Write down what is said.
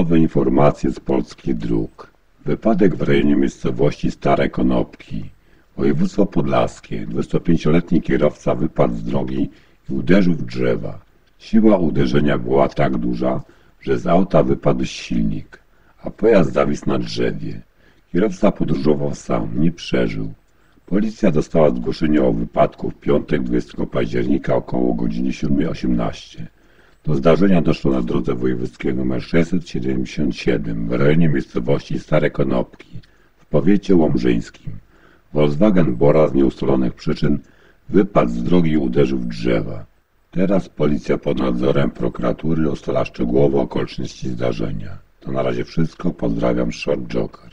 Nowe informacje z polskich dróg. Wypadek w rejonie miejscowości Stare Konopki. Województwo podlaskie. 25-letni kierowca wypadł z drogi i uderzył w drzewa. Siła uderzenia była tak duża, że z auta wypadł silnik, a pojazd zawisł na drzewie. Kierowca podróżował sam, nie przeżył. Policja dostała zgłoszenie o wypadku w piątek 20 października około godziny 7:18. Do zdarzenia doszło na drodze wojewódzkiej nr 677 w rejonie miejscowości Stare Konopki w powiecie łomżyńskim. Volkswagen Bora z nieustalonych przyczyn wypadł z drogi i uderzył w drzewa. Teraz policja pod nadzorem prokuratury ustala szczegółowe okoliczności zdarzenia. To na razie wszystko. Pozdrawiam, Short Joker.